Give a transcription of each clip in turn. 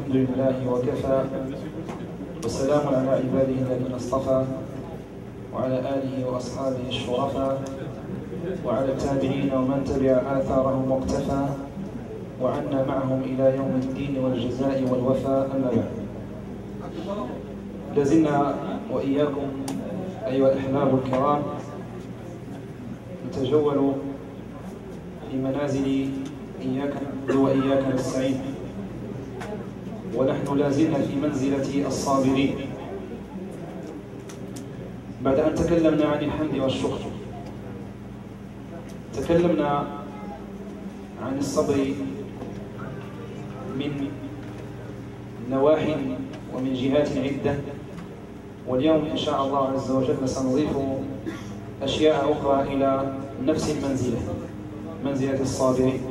الحمد لله وكفى، وسلام على عباده الذين اصطفى، وعلى آله وأصحابه الشرفاء، وعلى التابعين ومن تبع آثارهم واقتفى، وعنا معهم إلى يوم الدين والجزاء والوفاء. أما بعد، لازلنا وإياكم أيها الأحباب الكرام نتجول في منازل إياك نعبد وإياك نستعين، ونحن لازلنا في منزلة الصابرين. بعد أن تكلمنا عن الحمد والشكر، تكلمنا عن الصبر من نواح ومن جهات عدة، واليوم إن شاء الله عز وجل سنضيف أشياء أخرى إلى نفس المنزلة، منزلة الصابرين.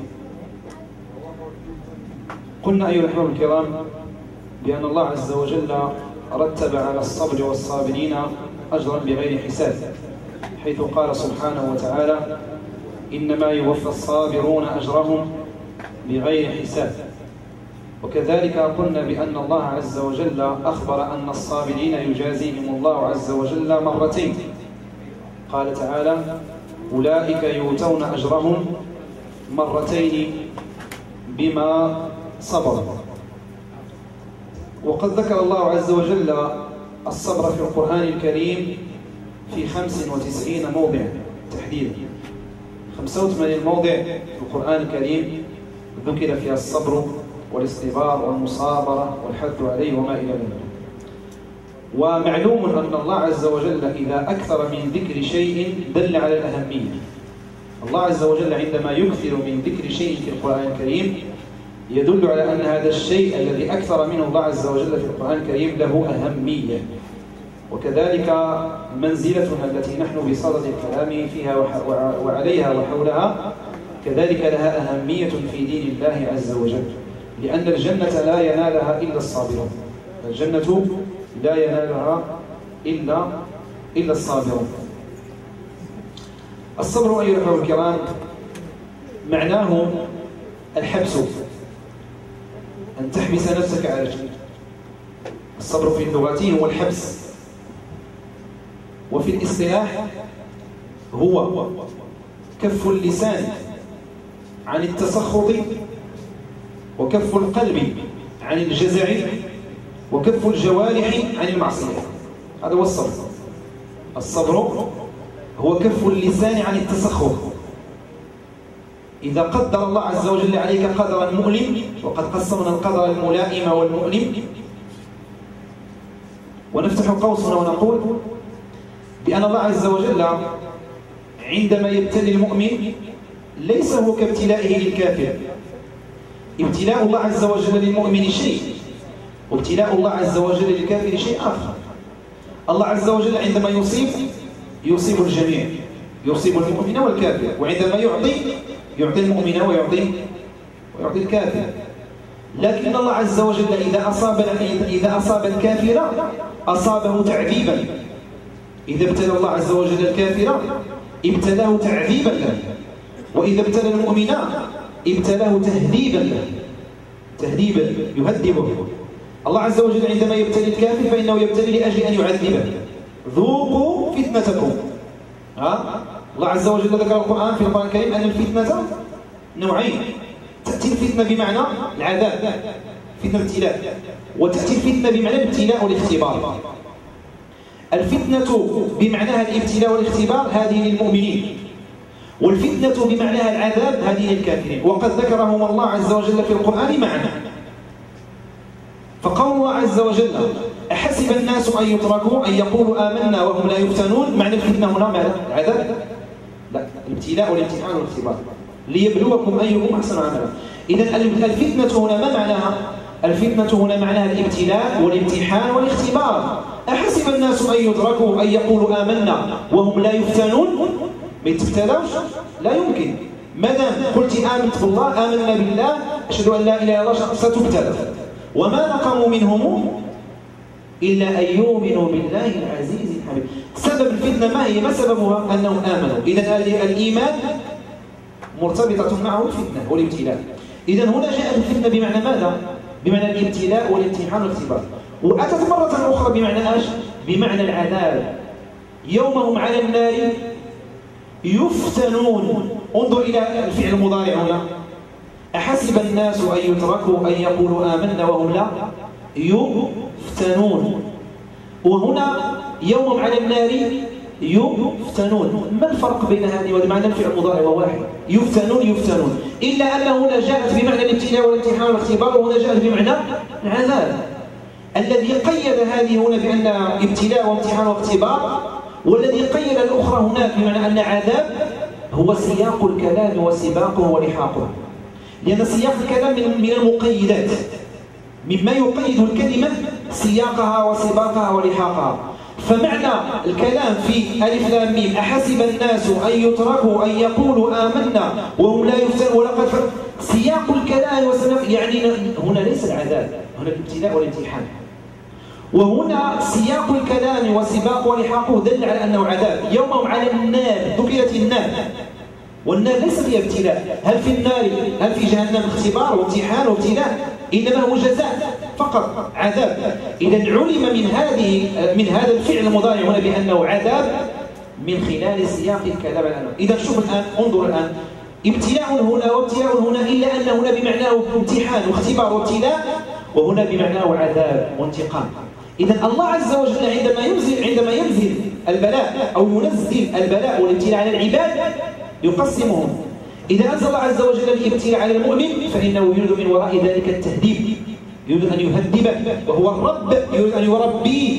قلنا أيها الأحباب الكرام بأن الله عز وجل رتب على الصبر والصابرين أجرا بغير حساب، حيث قال سبحانه وتعالى: إنما يوفى الصابرون أجرهم بغير حساب. وكذلك قلنا بأن الله عز وجل أخبر أن الصابرين يجازيهم الله عز وجل مرتين. قال تعالى: أولئك يؤتون أجرهم مرتين بما صبروا. وقد ذكر الله عز وجل الصبر في القرآن الكريم في 95 موضع تحديدا، 85 موضع في القرآن الكريم ذكر فيها الصبر والاصطبار والمصابرة والحث عليه وما إلى ذلك. ومعلوم أن الله عز وجل إذا أكثر من ذكر شيء دل على الأهمية. الله عز وجل عندما يكثر من ذكر شيء في القرآن الكريم يدل على أن هذا الشيء الذي أكثر منه الله عز وجل في القرآن الكريم له أهمية. وكذلك منزلتنا التي نحن بصدد الكلام فيها وعليها وحولها كذلك لها أهمية في دين الله عز وجل، لأن الجنة لا ينالها إلا الصابرون. الجنة لا ينالها إلا الصابرون. الصبر أيها الأخوة الكرام معناه الحبس، أن تحبس نفسك على الجنة. الصبر في اللغة هو الحبس، وفي الاصطلاح هو كف اللسان عن التسخط، وكف القلب عن الجزع، وكف الجوارح عن المعصية. هذا هو الصبر. الصبر هو كف اللسان عن التسخط. إذا قدر الله عز وجل عليك قدرا مؤلم، وقد قسمنا القدر الملائم والمؤلم، ونفتح قوسنا ونقول بأن الله عز وجل عندما يبتلي المؤمن ليس هو كابتلائه للكافر. ابتلاء الله عز وجل للمؤمن شيء، وابتلاء الله عز وجل للكافر شيء آخر. الله عز وجل عندما يصيب الجميع، يصيب المؤمن والكافر، وعندما يعطي المؤمن ويعطي الكافر. لكن الله عز وجل إذا أصاب الكافر أصابه تعذيبا. إذا ابتلى الله عز وجل الكافر ابتلاه تعذيبا له، وإذا ابتلى المؤمن ابتلاه تهذيبا له، تهذيبا يهذبه. الله عز وجل عندما يبتلي الكافر فإنه يبتلي لأجل أن يعذبه. ذوقوا فتنتكم. الله عز وجل ذكر القرآن في القرآن الكريم أن الفتنة نوعين: تأتي الفتنة بمعنى العذاب، فتنة ابتلاء، وتأتي الفتنة بمعنى الابتلاء والاختبار. الفتنة بمعناها الابتلاء والاختبار هذه للمؤمنين، والفتنة بمعناها العذاب هذه للكافرين، وقد ذكرهم الله عز وجل في القرآن معنا. فقول الله عز وجل: أحسب الناس أن يتركوا أن يقولوا آمنا وهم لا يفتنون، معنى الفتنة هنا معنى العذاب؟ لا، الابتلاء والامتحان والاختبار، ليبلوكم أيكم أحسن عملا. إذا الفتنة هنا ما معناها؟ الفتنة هنا معناها الابتلاء والامتحان والاختبار. أحسب الناس أن يتركوا أن يقولوا آمنا وهم لا يفتنون؟ ما يتفتلاوش؟ لا يمكن. ما دام قلت آمنت بالله، آمنا بالله، أشهد أن لا إله إلا الله، ستبتلى. وما نقموا منهم إلا أن يؤمنوا بالله العزيز الحميد. سبب الفتنة ما هي؟ ما سببها؟ أنهم آمنوا. إذا الإيمان مرتبطة معه الفتنة والابتلاء. إذا هنا جاءت الفتنة بمعنى ماذا؟ بمعنى الابتلاء والامتحان والاختبار. وأتت مرة أخرى بمعنى ايش؟ بمعنى العذاب. يوم هم على النار يفتنون. انظر إلى الفعل المضارع هنا. أحسب الناس أن يتركوا أن يقولوا آمنا وهم لا يفتنون. وهنا يوم على النار يفتنون. ما الفرق بين هذه ومعنى الفعل المضارع واحد؟ يفتنون إلا أن هنا جاءت بمعنى الابتلاء والامتحان والاختبار، وهنا جاءت بمعنى العذاب. الذي قيد هذه هنا بأن ابتلاء وامتحان واختبار، والذي قيد الأخرى هناك بمعنى أن عذاب، هو سياق الكلام وسباقه ولحاقه. لأن سياق الكلام من المقيدات، مما يقيد الكلمة سياقها وسباقها ولحاقها. فمعنى الكلام في ألف لام ميم أحسب الناس أن يتركوا أن يقولوا آمنا وهم لا يفتنون ولقد سياق الكلام وسباق، يعني هنا ليس العذاب، هنا الابتلاء والامتحان. وهنا سياق الكلام وسباق ولحاقه دل على أنه عذاب. يوم على النار، ذكرت النار، والنار ليس فيها ابتلاء. هل في جهنم اختبار وامتحان وابتلاء؟ إنما هو جزاء فقط، عذاب. إذا علم من هذا الفعل المضارع هنا بأنه عذاب من خلال سياق الكلام الآن. إذا شوف الآن، انظر الآن، ابتلاء هنا وابتلاء هنا، إلا أن هنا بمعناه امتحان واختبار وابتلاء، وهنا بمعناه عذاب وانتقام. إذا الله عز وجل عندما ينزل البلاء أو ينزل البلاء والابتلاء على العباد يقسمهم. إذا أنزل الله عز وجل الابتلاء على المؤمن فإنه يريد من وراء ذلك التهديب، يريد أن يهذبه، وهو الرب يريد أن يربيه.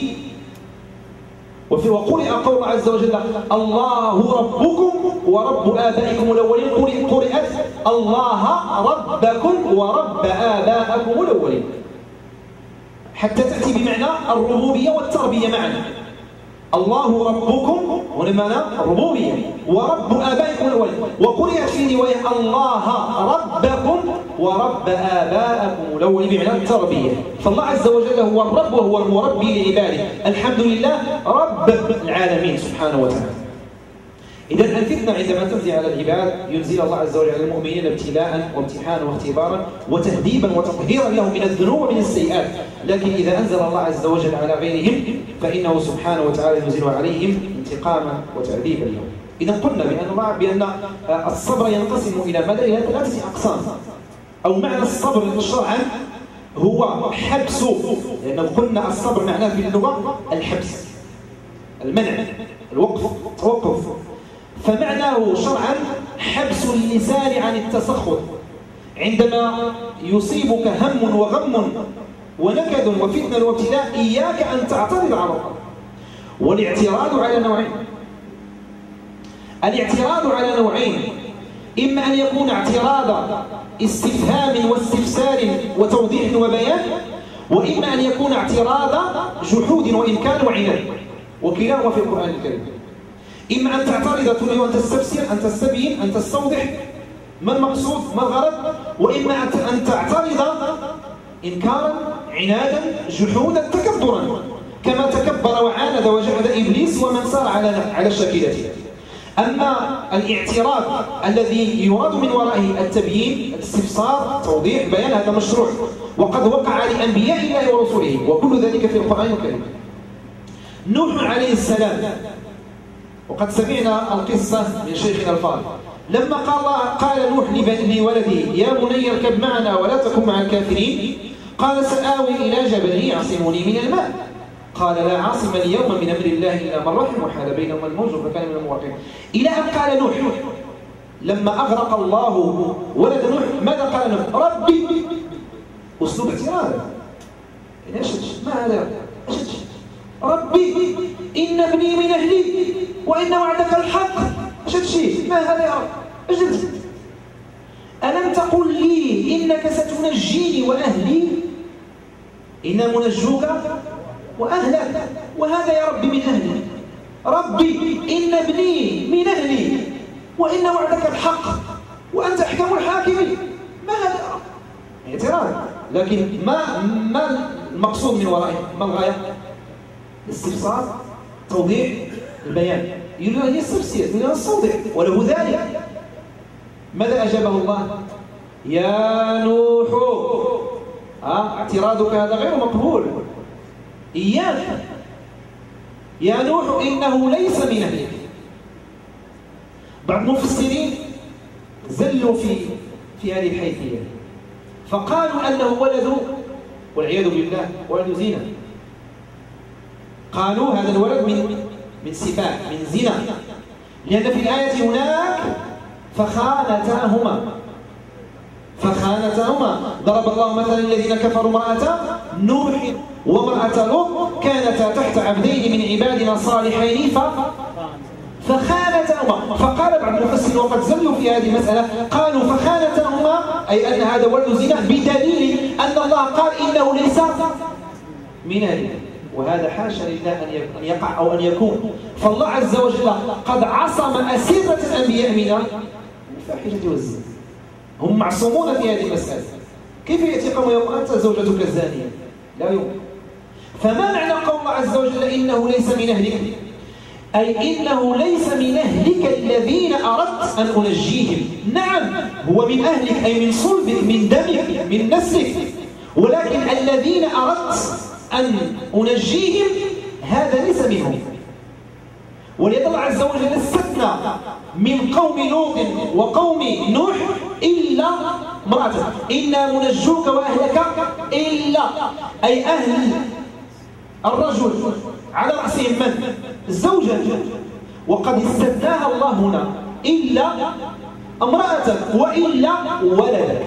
وقرئ قول الله عز وجل الله ربكم ورب آبائكم الأولين، قرئت الله ربكم ورب آبائكم الأولين، حتى تأتي بمعنى الربوبية والتربية معا. الله ربكم ولمعنى الربوبية، ورب آبائكم الأولين. وقرئت في رواية الله ربكم ورب آبائكم الأولين بمعنى التربية. فالله عز وجل هو الرب وهو المربي لعباده. الحمد لله رب العالمين سبحانه وتعالى. إذا الفتنة عندما تنزل على العباد ينزل الله عز وجل على المؤمنين ابتلاء وامتحانا واختبارا وتهذيبا وتطهيرا لهم من الذنوب ومن السيئات. لكن إذا أنزل الله عز وجل على غيرهم فإنه سبحانه وتعالى ينزل عليهم انتقاما وتعذيبا لهم. إذا قلنا بأن الصبر ينقسم إلى ماذا؟ إلى 3 أقسام. أو معنى الصبر شرعا هو حبس، لأنه قلنا الصبر معناه في اللغة الحبس، المنع، الوقف، التوقف. فمعناه شرعا حبس اللسان عن التسخط. عندما يصيبك هم وغم ونكد وفتنة وابتلاء إياك أن تعترض على الله. والاعتراض على نوعين. الاعتراض على نوعين، إما أن يكون اعتراض استفهام واستفسار وتوضيح وبيان، وإما أن يكون اعتراض جحود وإنكار وعناد، وكلاهما في القرآن الكريم. إما أن تعترض تريد أن تستفسر، أن تستبين، أن تستوضح ما المقصود، ما الغرض، وإما أن تعترض إنكارا، عنادا، جحودا، تكبرا، كما تكبر وعاند وجحد إبليس ومن سار على شاكلته. أما الاعتراض الذي يراد من ورائه التبيين، الاستفسار، توضيح، بيان، هذا مشروع وقد وقع لأنبياء الله ورسله، وكل ذلك في القرآن الكريم. نوح عليه السلام، وقد سمعنا القصة من شيخنا الفاضل، لما قال نوح لولده يا بني اركب معنا ولا تكن مع الكافرين، قال سآوي إلى جبل يعصمني من الماء، قال لا عاصم اليوم من أمر الله إلا من رحم وحال بينهما الموج فكان من المغرقين. إلى أن قال نوح لما أغرق الله ولد نوح ماذا قال نوح؟ ربي، أسلوب اعتراض، ما هذا؟ ربي إن ابني من أهلي وإن وعدك الحق. أشد شيء، ما هذا يا رب؟ أجد ألم تقل لي إنك ستنجيني وأهلي؟ إنا منجوك وأهلك، وهذا يا ربي من أهلي. ربي إن ابني من أهلي وإن وعدك الحق وأنت أحكم الحاكمين. ما هذا يا رب؟ اعتراض، لكن ما المقصود من ورائه؟ ما الغاية؟ الاستفسار، توضيح، البيان. يريد أن يستفسر، يريد أن يستوضح، وله ذلك. ماذا أجابه الله؟ يا نوح اعتراضك هذا غير مقبول. إياك يا نوح إنه ليس من أهلك. بعض المفسرين زلوا في هذه الحيثية فقالوا أنه ولد والعياذ بالله ولد زنا. قالوا هذا الولد من سفاح من زنا، لأن في الآية هناك فخانتاهما ضرب الله مثلا الذين كفروا امرأة نوح وامرأة لوط كانتا تحت عبدين من عبادنا صالحين فخانتاهما. فقال بعض المفسرين وقد زلوا في هذه المسألة قالوا فخانتاهما أي أن هذا ولد زنا بدليل أن الله قال إنه ليس من أهله، وهذا حاشا لله أن يقع أو أن يكون. فالله عز وجل قد عصم أسرة الأنبياء من الفاحشة والزنا، هم معصومون في هذه المسألة. كيف يأتي قوم يقول أنت زوجتك الزانية؟ لا يمكن. فما معنى قول الله عز وجل إنه ليس من أهلك؟ أي إنه ليس من أهلك الذين أردت أن أنجيهم. نعم هو من أهلك أي من صلبك من دمك من نسلك، ولكن الذين أردت أن أنجيهم هذا ليس منهم. ولذا الله عز وجل استثنى من قوم لوط وقوم نوح إلا امرأته، إنا منجوك وأهلك إلا أي أهل الرجل على رأسهم من؟ الزوجة، وقد استثناها الله هنا إلا امرأتك وإلا ولدك.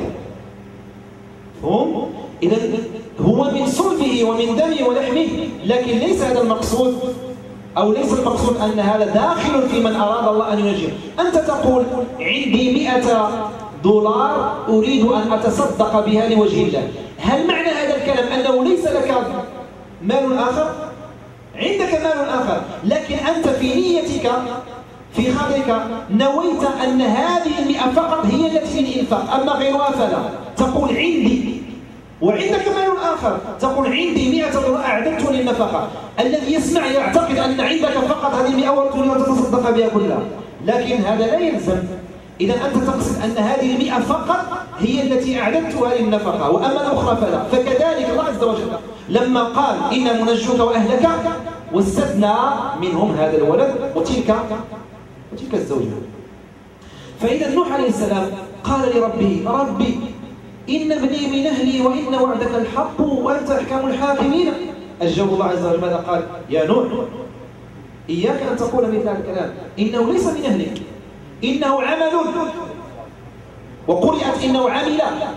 هم؟ إذن هو من صلبه ومن دمه ولحمه، لكن ليس هذا المقصود أو ليس المقصود أن هذا داخل في من أراد الله أن ينجيه. أنت تقول عندي 100 دولار أريد أن أتصدق بها لوجه الله، هل معنى هذا الكلام أنه ليس لك مال آخر؟ عندك مال آخر، لكن أنت في نيتك في خاطرك نويت أن هذه 100 فقط هي التي للإنفاق، أما غيرها فلا. تقول عندي وعندك مال آخر، تقول عندي 100 دولار أعددت للنفقة. الذي يسمع يعتقد أن عندك فقط هذه 100 وتريد أن تتصدق بها كلها، لكن هذا لا يلزم. إذا أنت تقصد أن هذه 100 فقط هي التي أعددتها للنفقة، وأما الأخرى فلا. فكذلك الله عز وجل لما قال إنا منجوك وأهلك واستثنى منهم هذا الولد وتلك الزوجة. فإذا نوح عليه السلام قال لربه ربي إن ابني من أهلي وإن وعدك الحق وأنت أحكم الحاكمين. أجاب الله عز وجل ماذا قال؟ يا نوح إياك أن تقول مثل هذا الكلام، إنه ليس من أهلك، إنه عمل، وقرئت إنه عمل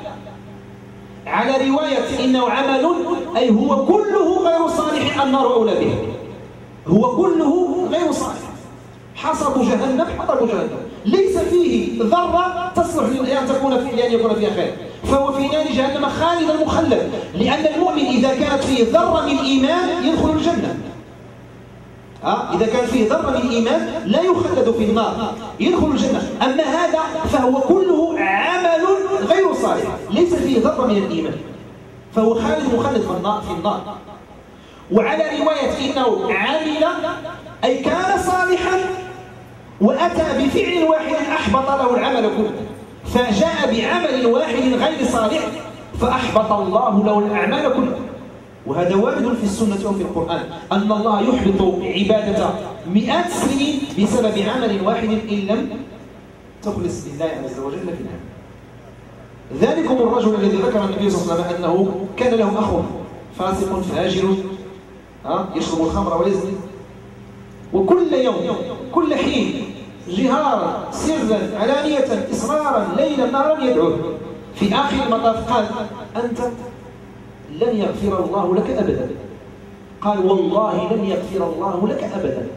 على رواية إنه عمل أي هو كله غير صالح، النار أولى به، هو كله غير صالح، حصب جهنم حطب جهنم، ليس فيه ذرة تصلح لأن يكون فيها خير، فهو في نار جهنم خالدا مخلد، لأن المؤمن إذا كانت فيه ذرة من إيمان يدخل الجنة. إذا كان فيه ذرة من الإيمان لا يخلد في النار، يدخل الجنة. أما هذا فهو كله عمل غير صالح، ليس فيه ذرة من الإيمان، فهو خالد مخلد في النار. وعلى رواية إنه عمل أي كان صالحا وأتى بفعل واحد أحبط له العمل كله، فجاء بعمل واحد غير صالح فأحبط الله له الأعمال كلها. وهذا وارد في السنة وفي القرآن أن الله يحبط عبادة 100 سنين بسبب عمل واحد إن لم تخلص لله عز وجل في العمل. ذلكم الرجل الذي ذكر النبي صلى الله عليه وسلم أنه كان له أخ فاسق فاجر يشرب الخمر ويزني، وكل يوم كل حين جهارا سرا علانية إصرارا ليلا نهارا يدعوه. في آخر المطاف قال أنت لن يغفر الله لك أبدا، قال والله لن يغفر الله لك أبدا.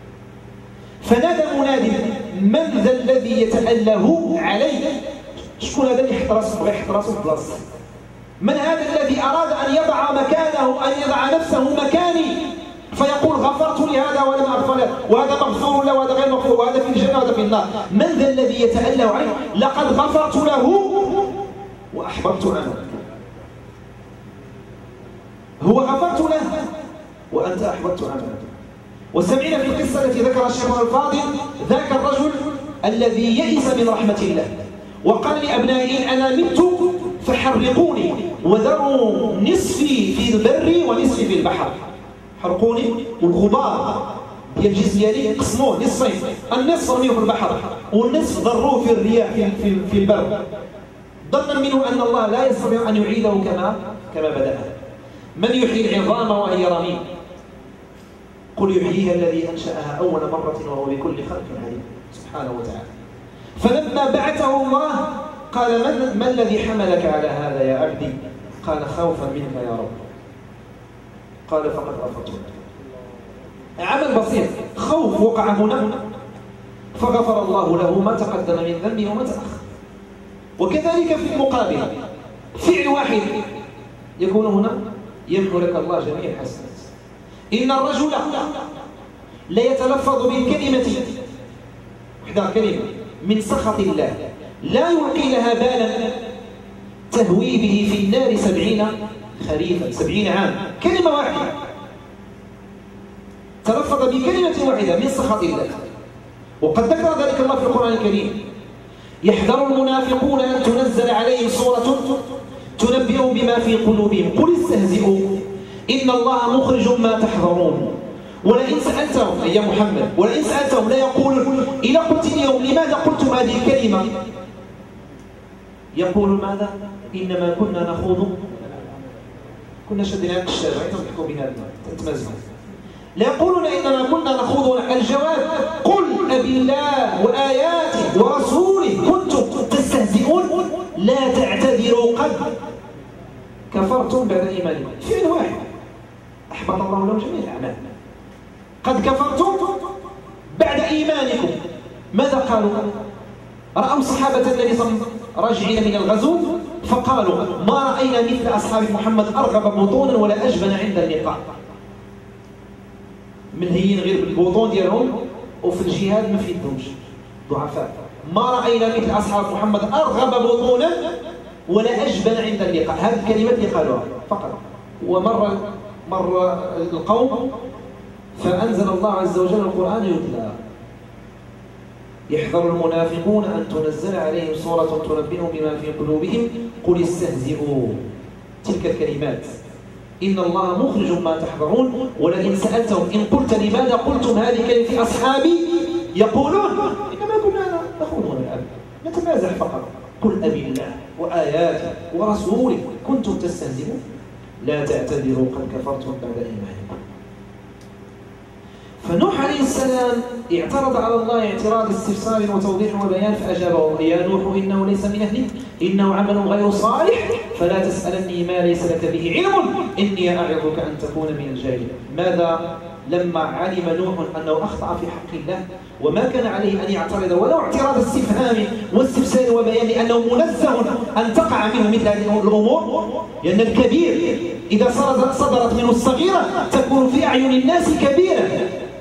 فنادى منادي من ذا الذي يتأله عليه؟ شكون هذا اللي يحط راسه في بلاصته؟ من هذا الذي أراد أن يضع مكانه أن يضع نفسه مكاني فيقول غفرت لهذا ولم أغفر له، وهذا مغفور له وهذا غير مغفور، وهذا في الجنة وهذا في النار. من ذا الذي يتأله عليه؟ لقد غفرت له وأحببت عمله. هو غفرت له وأنت أحببت عمله. وسمعنا في القصة التي ذكرها الشيخ الفاضل ذاك الرجل الذي يئس من رحمة الله وقال لأبنائه أنا مت فحرقوني وذروا نصفي في البر ونصفي في البحر. حرقوني والغبار ديال الجسم ديالي قسموه نصفين، النصف رميوه في البحر والنصف ضروه في الرياح في البر، ظنا منه أن الله لا يستطيع أن يعيده كما بدأ. من يحيي العظام وهي رميم؟ قل يحييها الذي أنشأها أول مرة وهو بكل خلق عليم سبحانه وتعالى. فلما بعثه الله قال ما الذي حملك على هذا يا عبدي؟ قال خوفا منك يا رب. قال فقد غفرت لك. عمل بسيط، خوف وقع هنا فغفر الله له ما تقدم من ذنبه وما تأخر. وكذلك في المقابل فعل واحد يكون هنا يمحو لك الله جميع الحسنات. إن الرجل ليتلفظ بالكلمة، احذر كلمة، من سخط الله لا يلقي لها بالا تهوي به في النار 70 خريفا 70 عام. كلمة واحدة، تلفظ بكلمة واحدة من سخط الله. وقد ذكر ذلك الله في القرآن الكريم: يحذر المنافقون أن تنزل عليهم سورة تنبئهم بما في قلوبهم قل استهزئوا إن الله مخرج ما تحذرون. ولئن سألتهم أي محمد، ولئن سألتهم لا يقولون إذا قلت اليوم لماذا قلتم هذه الكلمة؟ يقول ماذا؟ إنما كنا نخوض، كنا شدنا عن الشارع يضحكوا بنا تتمزموا. لا يقولون إنما كنا نخوض. الجواب: قل أبالله وآياته ورسوله كنتم تستهزئون لا تعتذروا قد كفرتم بعد إيمانكم. فعل واحد أحبط الله لهم جميع الأعمال. قد كفرتم بعد إيمانكم. ماذا قالوا؟ رأوا صحابة النبي صلى الله عليه وسلم راجعين من الغزو فقالوا: ما رأينا مثل أصحاب محمد أرغب بطونا ولا أجبن عند اللقاء. منهيين غير بالبطون ديالهم وفي الجهاد ما فيدهمش، ضعفاء. ما رأينا مثل أصحاب محمد أرغب بطونا ولا أجبن عند اللقاء. هذه الكلمات اللي قالوها فقط. ومر القوم فأنزل الله عز وجل القرآن يتلى: يحذر المنافقون أن تنزل عليهم سورة تنبئهم بما في قلوبهم قل استهزئوا. تلك الكلمات: إن الله مخرج ما تحذرون. ولئن سألتهم إن قلت لماذا قلتم هذه الكلمة أصحابي يقولون إنما كنا نخوض ونلعب نتمازح فقط. قل أبالله وآياته ورسوله كنتم تستهزئون لا تعتذروا قد كفرتم بعد إيمانكم. فنوح عليه السلام اعترض على الله اعتراض استفسار وتوضيح وبيان فأجابه: يا نوح إنه ليس من أهلك إنه عمل غير صالح فلا تسألني ما ليس لك به علم إني أعظك أن تكون من الجاهلين. ماذا لما علم نوح أنه أخطأ في حق الله وما كان عليه أن يعترض ولو اعتراض استفهام واستفسار وبيان لأنه منزه أن تقع منه مثل هذه الأمور، لأن الكبير إذا صدرت منه الصغيرة تكون في أعين الناس كبيرة.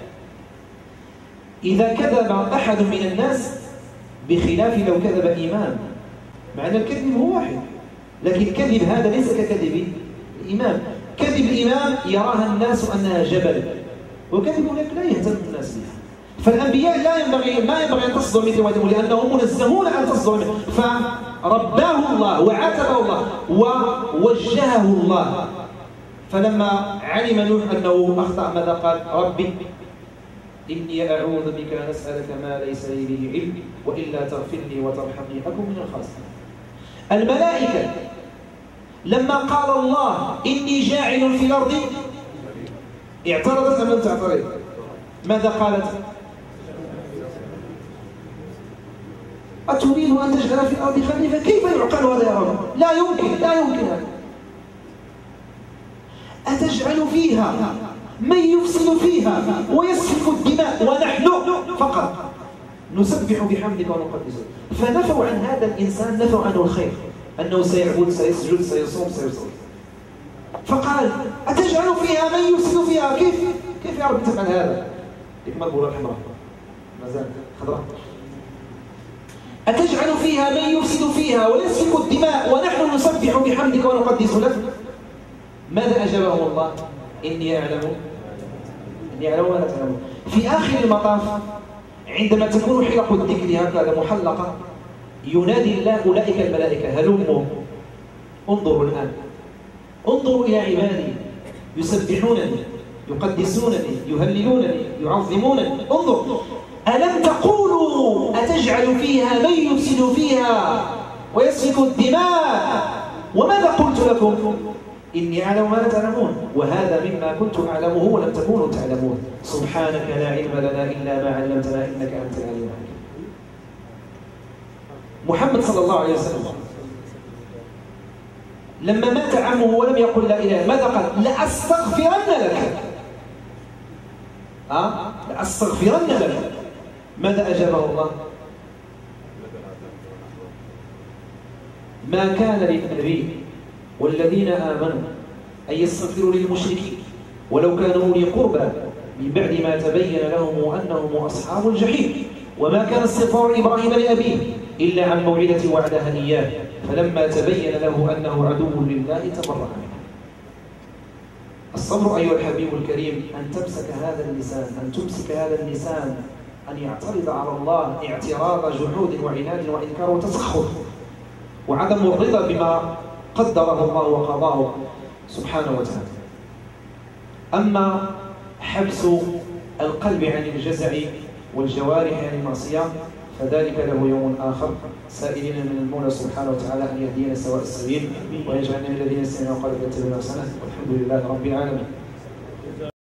إذا كذب أحد من الناس بخلاف لو كذب إمام، مع أن الكذب هو واحد، لكن الكذب هذا ليس ككذب الإمام. كذب الإمام يراها الناس أنها جبل، وكذب لك لا يهتم الناس بها. فالأنبياء ما ينبغي أن تصدر مثل وادم لأنهم منزهون أن تصدر منه. فرباه الله وعاتبه الله ووجهه الله. فلما علم نوح أنه أخطأ ماذا قال؟ ربي إني أعوذ بك أن أسألك ما ليس لي به علم وإلا تغفر لي وترحمني أكن من الخاسرين. الملائكة لما قال الله إني جاعل في الأرض اعترضت أم لم تعترض؟ ماذا قالت؟ أتريد أن تجعل في الأرض خليفة؟ كيف يعقل هذا يا رب؟ لا يمكن هذا. أتجعل فيها من يفسد فيها ويسفك الدماء ونحن فقط نسبح بحمدك ونقدسك. فنفوا عن هذا الإنسان، نفوا عنه الخير، أنه سيعبد سيسجد سيصوم سيصلي. فقال: أتجعل فيها من يفسد فيها؟ كيف يا رب تفعل هذا؟ لك مربولة الحمراء ما زالت خضراء. أتجعل فيها من يفسد فيها ويسفك الدماء ونحن نسبح بحمدك ونقدس لك. ماذا أجابهم الله؟ إني أعلم ولا تعلمون. في آخر المطاف عندما تكون حلق الذكر هكذا محلقة ينادي الله أولئك الملائكة: هلموا انظروا الآن انظروا إلى عبادي يسبحونني يقدسونني يهللونني يعظمونني. انظر، ألم تقولوا أتجعل فيها من يفسد فيها ويسفك الدماء وماذا قلت لكم إني أعلم ما لا تعلمون وهذا مما كنت أعلمه ولم تكونوا تعلمون سبحانك لا علم لنا إلا ما علمتنا إنك أنت العليم الحكيم. محمد صلى الله عليه وسلم لما مات عمه ولم يقل لا إله، ماذا قال؟ لأستغفرن لك، لأستغفرن لك. ماذا أجابه الله؟ ما كان للنبي والذين آمنوا أن يستغفروا للمشركين ولو كانوا أولي قربى من بعد ما تبين لهم أنهم أصحاب الجحيم. وما كان استغفار إبراهيم لأبيه إلا عن موعدة وعدها إياه فلما تبين له أنه عدو لله تبرأ منه. الصبر أيها الحبيب الكريم أن تمسك هذا اللسان أن يعترض على الله اعتراض جحود وعناد وإنكار وتسخط وعدم الرضا بما قدره الله وقضاه سبحانه وتعالى. أما حبس القلب عن الجزع والجوارح عن المعصية فذلك له يوم آخر، سائلين من المولى سبحانه وتعالى أن يهدينا سواء السبيل ويجعلنا من الذين يستمعون القول فيتبعون أحسنه والحمد لله رب العالمين.